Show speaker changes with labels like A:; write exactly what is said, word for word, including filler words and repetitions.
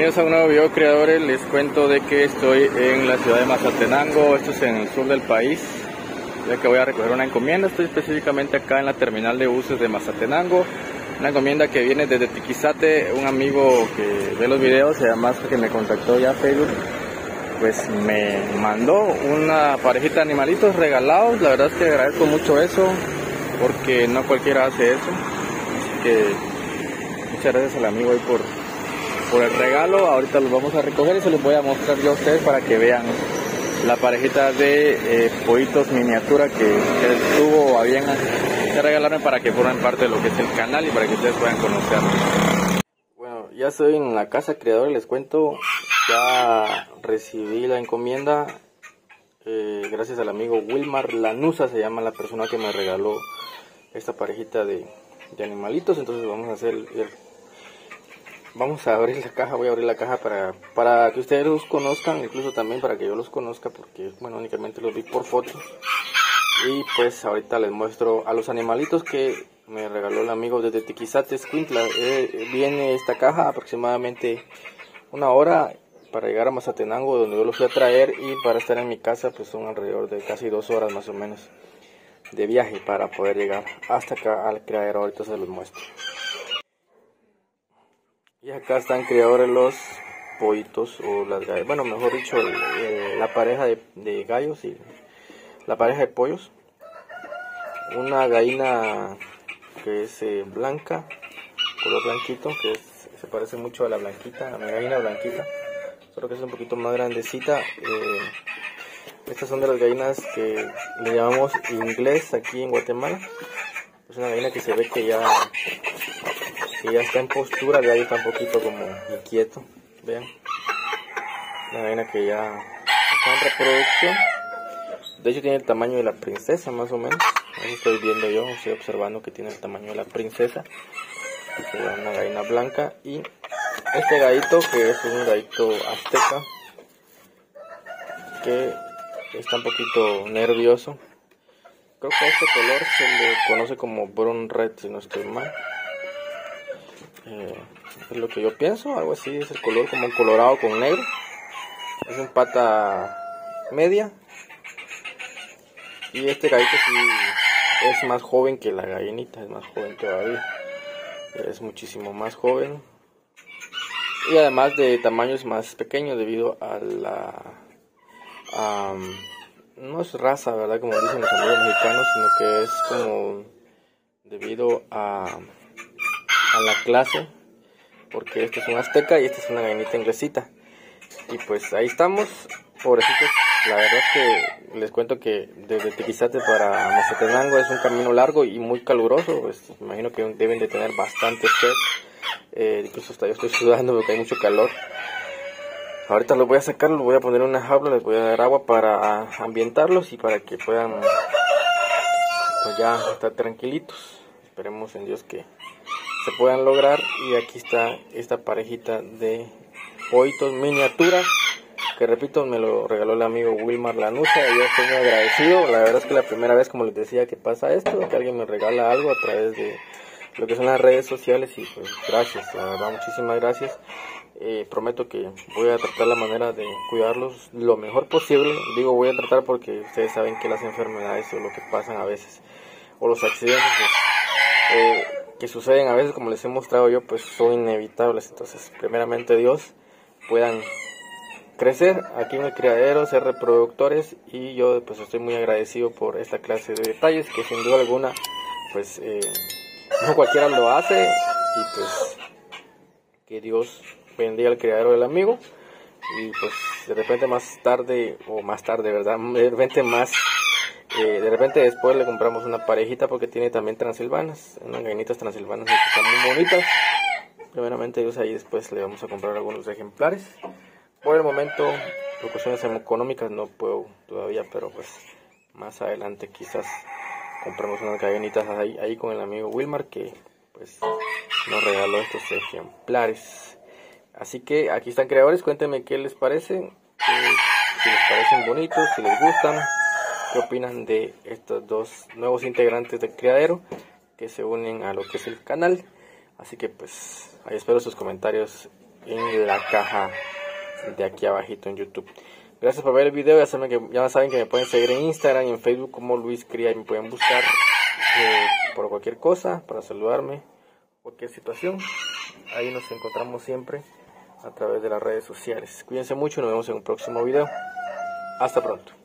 A: Bienvenidos a un nuevo video, creadores. Les cuento de que estoy en la ciudad de Mazatenango, esto es en el sur del país, ya que voy a recoger una encomienda. Estoy específicamente acá en la terminal de buses de Mazatenango, una encomienda que viene desde Tiquizate. Un amigo que ve los videos, y además que me contactó ya Facebook, pues me mandó una parejita de animalitos regalados. La verdad es que agradezco mucho eso, porque no cualquiera hace eso, así que muchas gracias al amigo ahí por por el regalo. Ahorita los vamos a recoger y se los voy a mostrar yo a ustedes para que vean la parejita de eh, pollitos miniatura que, que tuvo a bien de regalarme para que formen parte de lo que es el canal y para que ustedes puedan conocerlo. Bueno, ya estoy en la casa, creadores, les cuento, ya recibí la encomienda eh, gracias al amigo Wilmar Lanusa, se llama la persona que me regaló esta parejita de, de animalitos. Entonces vamos a hacer el, el Vamos a abrir la caja, voy a abrir la caja para, para que ustedes los conozcan, incluso también para que yo los conozca, porque bueno, únicamente los vi por fotos. Y pues ahorita les muestro a los animalitos que me regaló el amigo desde Tiquizate, Escuintla. Eh, viene esta caja aproximadamente una hora para llegar a Mazatenango, donde yo los fui a traer, y para estar en mi casa pues son alrededor de casi dos horas más o menos de viaje para poder llegar hasta acá al criadero. Ahorita se los muestro. Y acá están, creadores, los pollitos o las gallas, bueno, mejor dicho, el, eh, la pareja de, de gallos y la pareja de pollos. Una gallina que es eh, blanca, color blanquito, que es, se parece mucho a la blanquita, a mi gallina blanquita, solo que es un poquito más grandecita. Eh, estas son de las gallinas que le llamamos inglés aquí en Guatemala. Es una gallina que se ve que ya que ya está en postura, ya está un poquito como inquieto, vean, una gallina que ya está en reproducción. De hecho tiene el tamaño de la princesa más o menos, ahí estoy viendo yo, estoy observando que tiene el tamaño de la princesa. Una gallina blanca. Y este gallito, que es un gallito azteca, que está un poquito nervioso. Creo que a este color se le conoce como brown red, si no estoy mal. Eh, es lo que yo pienso, algo así, es el color, como un colorado con negro. Es un pata media. Y este gallito sí es más joven que la gallinita, es más joven todavía. Es muchísimo más joven. Y además de tamaños más pequeños debido a la... Um, no es raza, ¿verdad? Como dicen los amigos mexicanos, sino que es como debido a... a la clase, porque este es un azteca y esta es una gallinita inglesita. Y pues ahí estamos, pobrecitos. La verdad es que les cuento que desde Tiquizate para Mazatenango es un camino largo y muy caluroso. Pues me imagino que deben de tener bastante sed, eh, incluso hasta yo estoy sudando porque hay mucho calor. Ahorita los voy a sacar, los voy a poner en una jaula, les voy a dar agua para ambientarlos y para que puedan pues ya estar tranquilitos. Esperemos en Dios que se puedan lograr. Y aquí está esta parejita de pollitos miniatura, que repito, me lo regaló el amigo Wilmar Lanusa, y yo estoy muy agradecido. La verdad es que la primera vez, como les decía, que pasa esto, que alguien me regala algo a través de lo que son las redes sociales, y pues gracias, la verdad, muchísimas gracias. Eh, prometo que voy a tratar la manera de cuidarlos lo mejor posible. Digo voy a tratar porque ustedes saben que las enfermedades o lo que pasan a veces, o los accidentes, pues, eh, que suceden a veces, como les he mostrado yo, pues son inevitables. Entonces, primeramente Dios, puedan crecer aquí en el criadero, ser reproductores, y yo pues estoy muy agradecido por esta clase de detalles que sin duda alguna pues eh, no cualquiera lo hace. Y pues que Dios bendiga al criadero del amigo. Y pues de repente más tarde, o más tarde, ¿verdad? De repente más... Eh, de repente después le compramos una parejita, porque tiene también transilvanas, unas gallinitas transilvanas que están muy bonitas. Primeramente Dios, ahí después le vamos a comprar algunos ejemplares. Por el momento, por cuestiones económicas no puedo todavía, pero pues más adelante quizás compramos unas gallinitas ahí, ahí con el amigo Wilmar, que pues nos regaló estos ejemplares. Así que aquí están, creadores, cuéntenme qué les parece, eh, si les parecen bonitos, si les gustan. ¿Qué opinan de estos dos nuevos integrantes del criadero que se unen a lo que es el canal? Así que pues ahí espero sus comentarios en la caja de aquí abajito en YouTube. Gracias por ver el video. Ya saben que, ya saben que me pueden seguir en Instagram y en Facebook como Luis Cría, y me pueden buscar eh, por cualquier cosa, para saludarme, cualquier situación. Ahí nos encontramos siempre a través de las redes sociales. Cuídense mucho y nos vemos en un próximo video. Hasta pronto.